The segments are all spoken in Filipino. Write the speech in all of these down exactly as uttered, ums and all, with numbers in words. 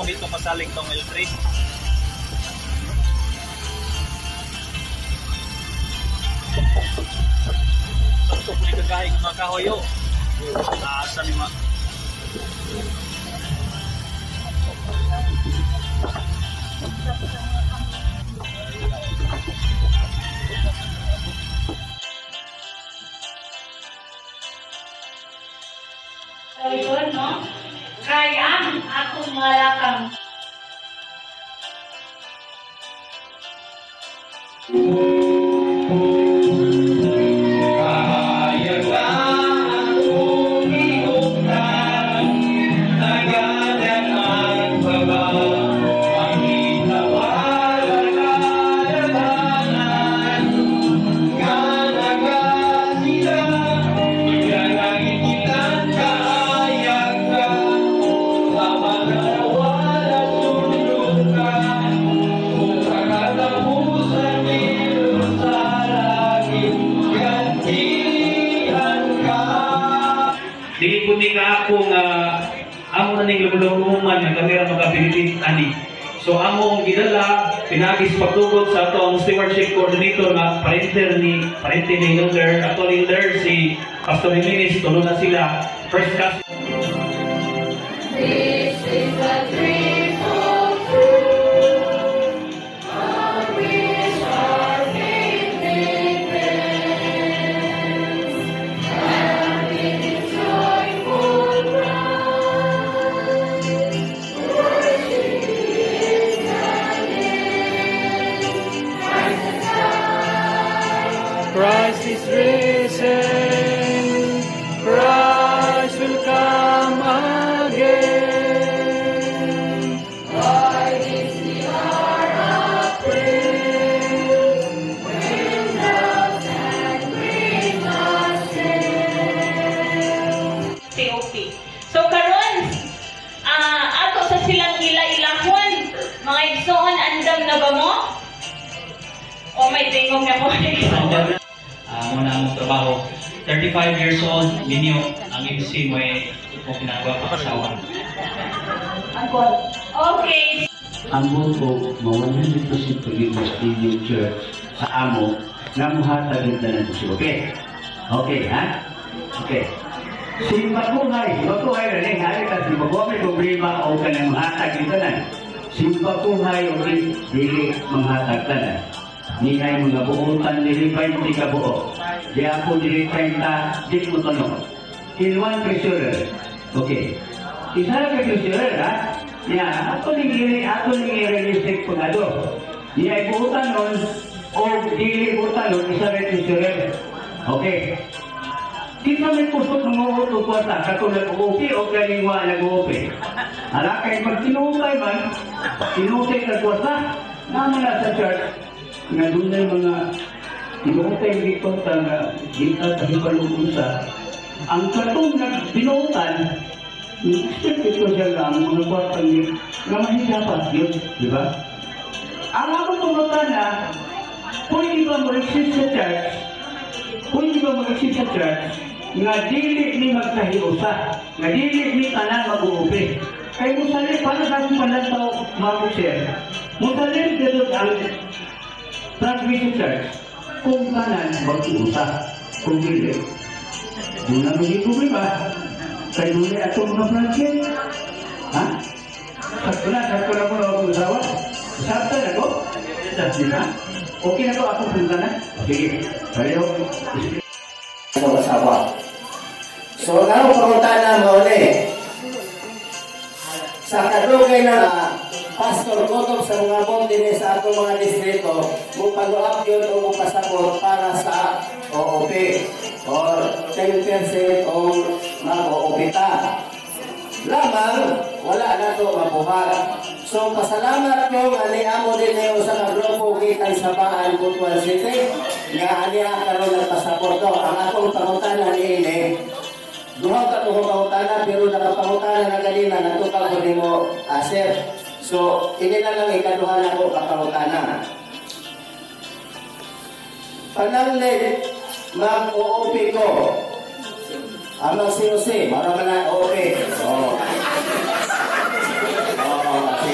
dito masaling tong L three. Ito po yung kagahig mga kahoyo. Asa ni ma. So yun, no? Kaya ang akong malakang. Dili ko nga akong uh, amo na ning lubuluman nga kamera magabilit ani. So amo ang gidala pinagis pagtugot sa atong stewardship coordinator nga parenter ni parente ni Elder ato Elder si Pastor Jimenez, tulo na sila first class. This is the dream come true. I wish our faith remains. And in its joyful cry, worship is ending. Christ is risen. Christ will come again. Why is the hour of praise when loves and brings us in? T O P. So karon, ah ato sa silang ila-ilahon, mga igsoon, andam na ba mo? O may tingog na po? Ah, muna ang trabaho. thirty-five years old, ninyo ang M C mo ay kung pinagawa pa kasawa. Okay. Ang buto, one hundred percent forgiveness Stadium Church sa amo na muhatag na ng puso. Okay? Okay, ha? Okay. Si Makuhay, Makuhay na rin, hari ka, si Makuhay may problema o ka ng muhatag ito na. Si Makuhay o rin, dili manghatag na. Ningay mga buutan, dili twenty ka buo. Di ako dili treinta, di mo tanong. In one treasurer. Okay. Isa na ka treasurer, ha? Niya, ato ning iri, ato ning i-realistic pagado. Niya ibuutan nun, o dili ibuutan nun, isa rin treasurer. Okay. Di sa may kusot ng uot o kwarta, kato nag-uupi o kalingwa nag-uupi. Hala, kahit mag-tinukay man, tinukay ka kwarta, naman na sa church, nga doon na yung mga tinukay dito na dito sa hipalukusa. Ang katong nagbinutan, expect ito siya lang, mga kwartang yun, na mahidapat yun, di ba? Ang akong pumutan na, pwede ba mag-exist sa church, pwede ba mag-exist sa church, nga dili ni magkahiusa, nga dili ni tanan mag-uupi. Kaya musalin, paano sa aking palantaw, mag-share? Musalin dito ang Transmission Church, kung tanan mag-uusa, kung dili. Doon na magiging problema. Kaya doon na itong mga branches. Ha? Sakto na, sakto na po na akong usawa. Sakto na ko? Sakto na? Okay na to akong punta na? Sige, kayo. Sa asawa. So, nga pumunta na mo ulit. Sa kadugay na pastor kotob sa mga bong din sa atong mga distrito, mupag-up yun o mupasapot para sa O O P or ten percent o mag-O O P ta. Lamang, wala na ito mabuhat. So, pasalamat ko, aliamo din na sa nagrupo kita sa Baan, Butuan City, nga aniya karoon ng pasaport ko. Ang akong pangutanan ni Ile, duha ka itong pangutanan, pero nakapangutanan na ganina, natukal ko din mo, Asir. So, hindi na lang ikaduhan ako kapangutanan. Pananglit, mag-O O P ko. Amang C O C, marami na O O P. Oh. Oh.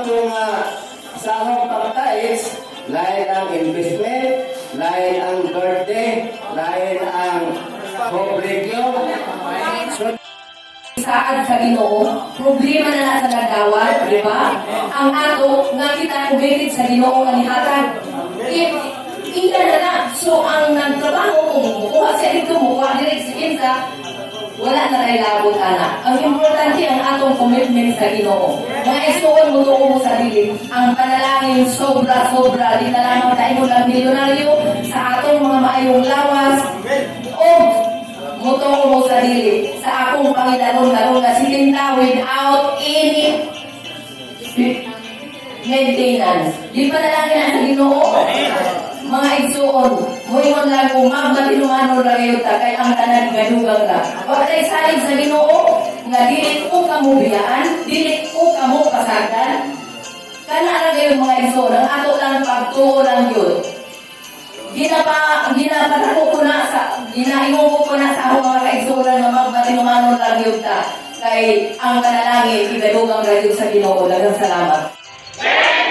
atong uh, sahong pagtais, lain ang investment, lain ang birthday, lain ang pobregyo. So, saad sa Ginoo, problema na nasa nagdawat, di ba? Ang ato nga kita ubilit sa Ginoo nga nihatag. Ika na na. So ang nagtrabaho kung mukuha siya dito, mukuha direct sa kinsa, wala na rin labot ana. Ang importante ang atong commitment sa Ginoo. Mga isuon mo tuong sa dili. Ang panalangin sobra-sobra, di na lamang tayo lang milyonaryo sa atong mga maayong lawas. O mutong mo sa dili sa akong Panginoon karon nga silinta without any maintenance. Di pa nalangin ang sa Ginoo. Mga igsuon, muingon lang kung magmatinumanon lang yun ta kay ang tanan gadugang ra. Wala tayo salig sa Ginoo nga dili ko kamo biyaan, dili ko kamo pasagdan. Kana ra gayon mga igsuon, ang ato lang pagtuo lang yun. Ginapa, ginapatako ko na sa, ginaingo ko na sa akong mga kaigsunan nga magmatinumanon lang yun ta. Kay ang kanalangin, igadugang radyo sa Ginoo. Daghang salamat.